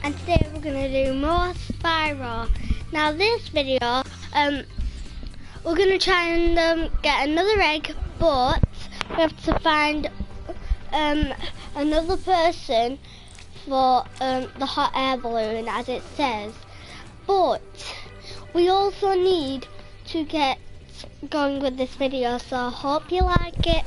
and today we're gonna do more Spyro. Now this video, we're gonna try and get another egg, but we have to find another person for the hot air balloon, as it says. But we also need to get going with this video, so I hope you like it.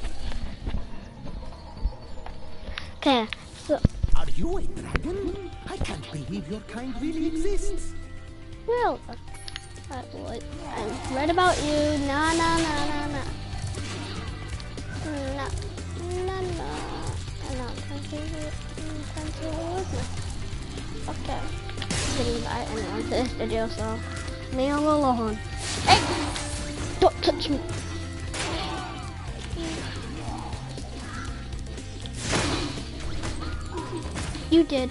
Okay, so are you a dragon? I can't believe your kind really exists. well, I read about you. No. Okay. Didn't invite anyone to this video, so me all alone. Hey! Don't touch me. You did.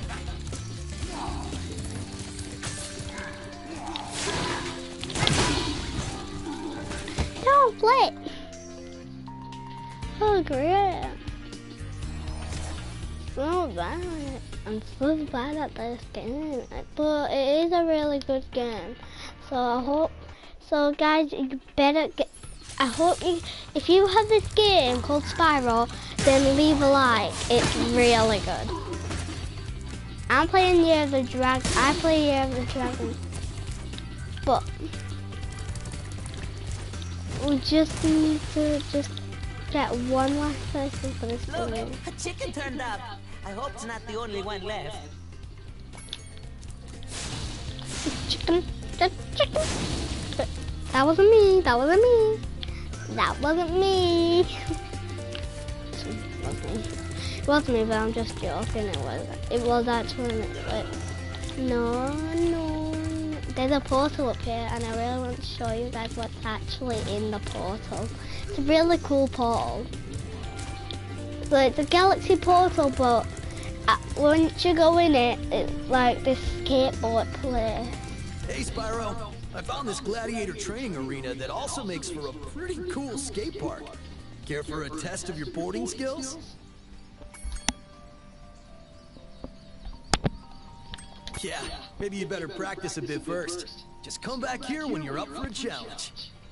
Don't play. Oh, great. So bad. I'm so bad at this game, but it is a really good game. So I hope, so guys, you better get, I hope you, if you have this game called Spyro, then leave a like. It's really good. I'm playing Year of the Dragon. I play Year of the Dragon, but we just need to get one last person for this balloon. A chicken turned up. I hope it's not the only one left. Chicken. That wasn't me. That wasn't me. That wasn't me. It wasn't me, but I'm just joking. It was actually like, no. There's a portal up here, and I really want to show you guys what's actually in the portal. It's a really cool portal. So it's a galaxy portal, but once you go in it, it's like this skateboard place. Hey Spyro, I found this gladiator training arena that also makes for a pretty cool skate park. Care for a test of your boarding skills? Yeah, maybe you better practice a bit first. Just come back here when you're up for a challenge.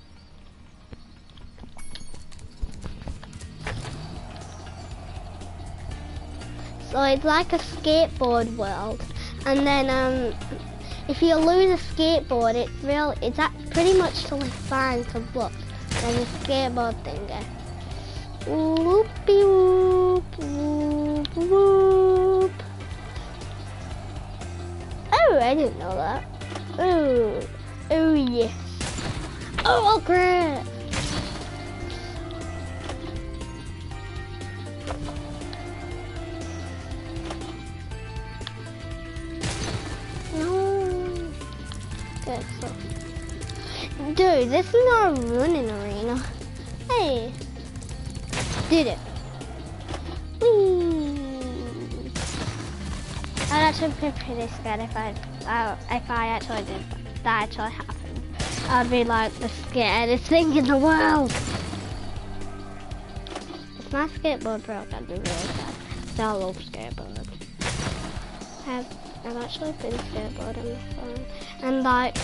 So it's like a skateboard world, and then if you lose a skateboard, it's pretty much totally fine. Cause look, there's a skateboard thingy. Whoopie whoop, whoop whoop. Oh, I didn't know that. Oh yes. Oh great. Dude, this is not a running arena. Hey, did it? Whee. I'd actually be pretty scared if I actually did that actually happened. I'd be like the scaredest thing in the world. If my skateboard broke, I'd be really sad. So I love skateboards. I've actually been skateboarding before, and like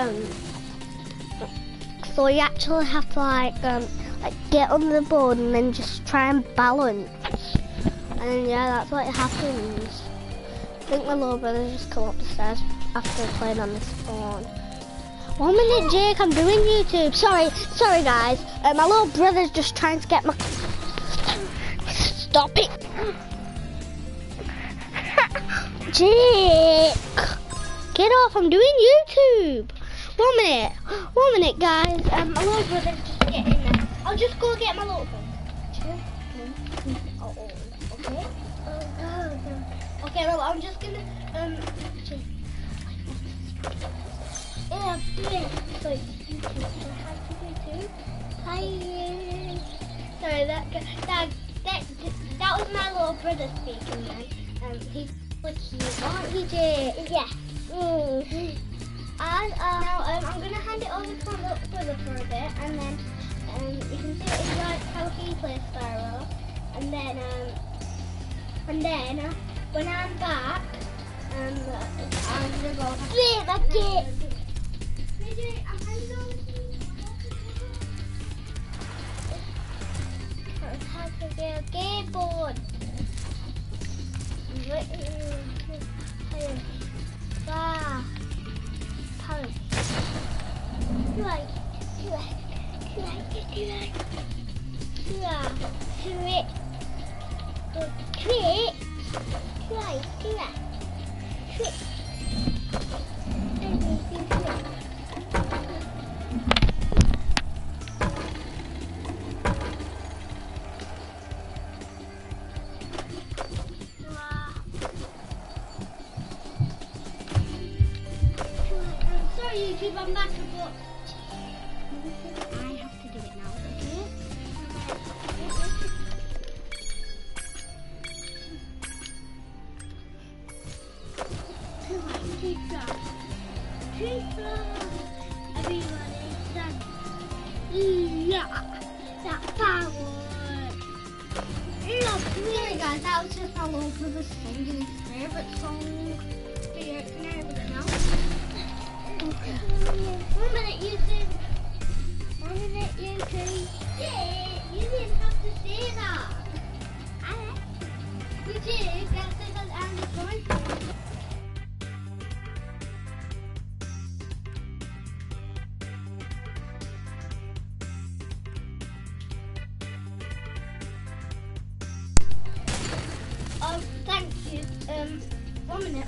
so you actually have to like get on the board and then just try and balance, and yeah, that's what happens. I think my little brother just come up the stairs after playing on this phone. 1 minute, Jake, I'm doing YouTube. Sorry guys. My little brother's just trying to get my. Stop it. Jake, get off, I'm doing YouTube. 1 minute guys, my little brother's just getting there. I'll just go get my little brother. Okay? Okay, well, I'm just gonna, so YouTube. Hi. Sorry, that was my little brother speaking then. He's cute, aren't you, Jake? Yes. And now I'm gonna hand it over to my little brother for a bit, and then you can see it's like how he plays Spyro, and then when I'm back, And I'm gonna go flip a kit. How to get a skateboard? YouTube, I'm back, but I have to do it now, okay? Everybody, that firework. Sorry guys, that was just our little brother's singing his favourite song. Do you know it now? 1 minute, YouTube. 1 minute, YouTube. Yeah, you didn't have to say that. You did. That's because I'm the point. Thank you. 1 minute.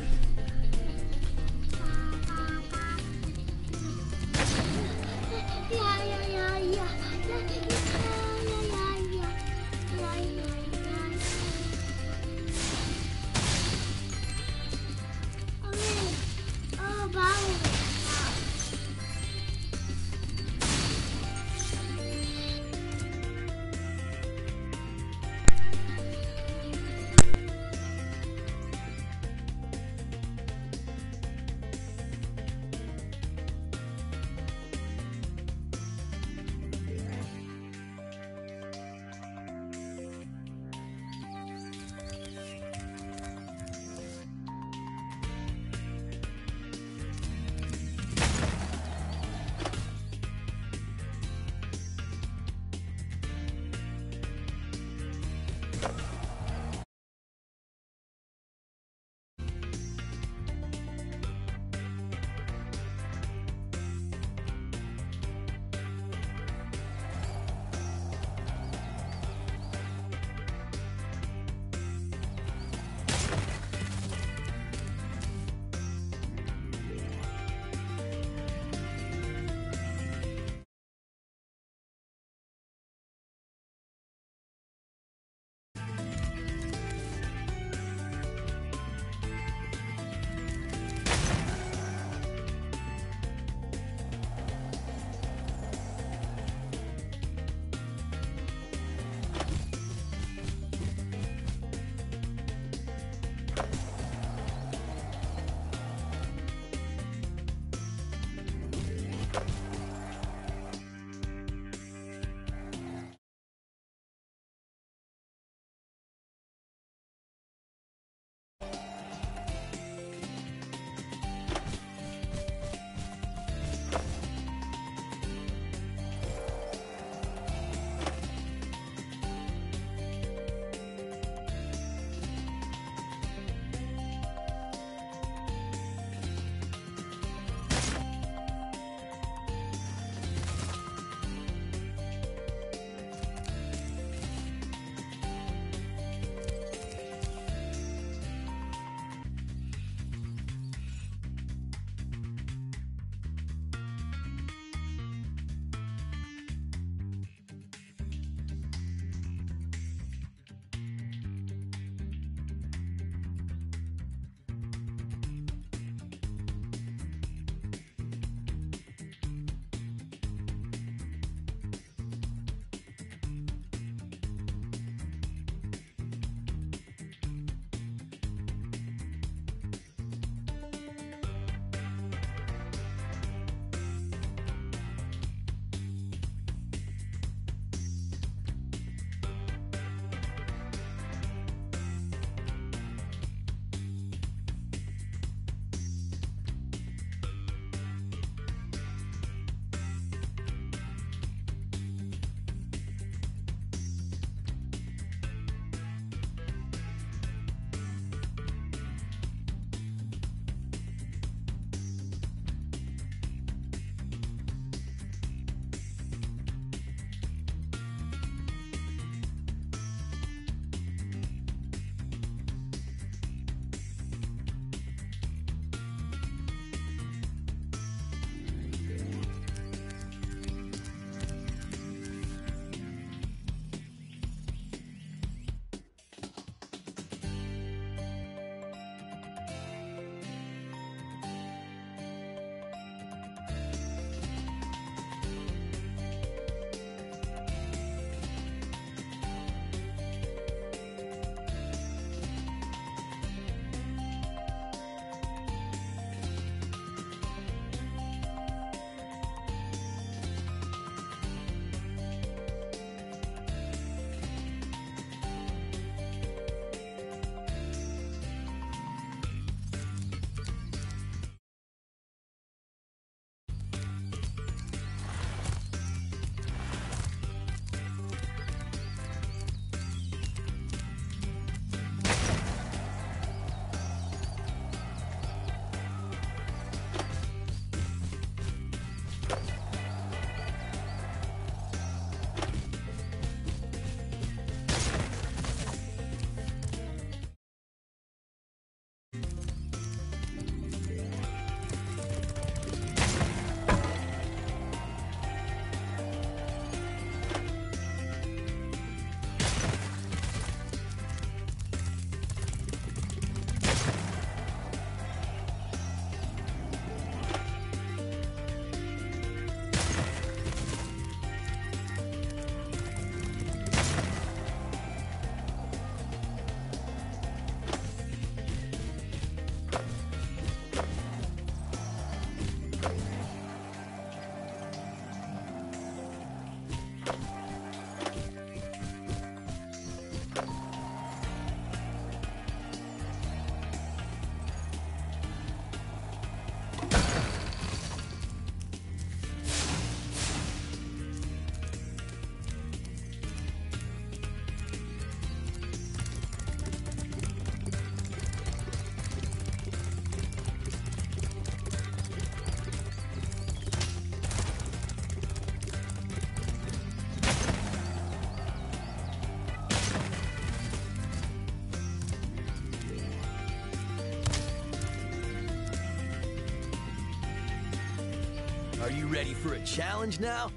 Are you ready for a challenge now?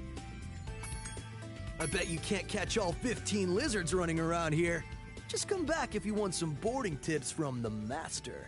I bet you can't catch all 15 lizards running around here. Just come back if you want some boarding tips from the master.